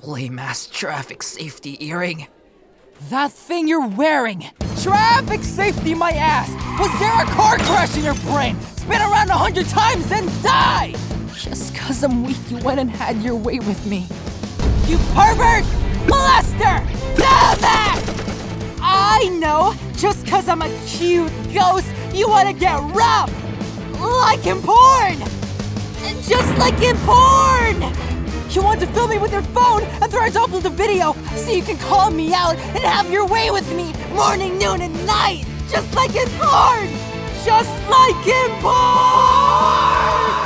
lame ass traffic safety earring. That thing you're wearing! Traffic safety my ass! Was there a car crash in your brain? Spin around 100 times and die! Just cause I'm weak, you went and had your way with me. You pervert! Molester! Dumbass! I know! Just cause I'm a cute ghost, you wanna get rough! Like in porn! Just like in porn! You want to film me with your phone and try to upload the video so you can call me out and have your way with me morning, noon, and night! Just like in porn! Just like in porn!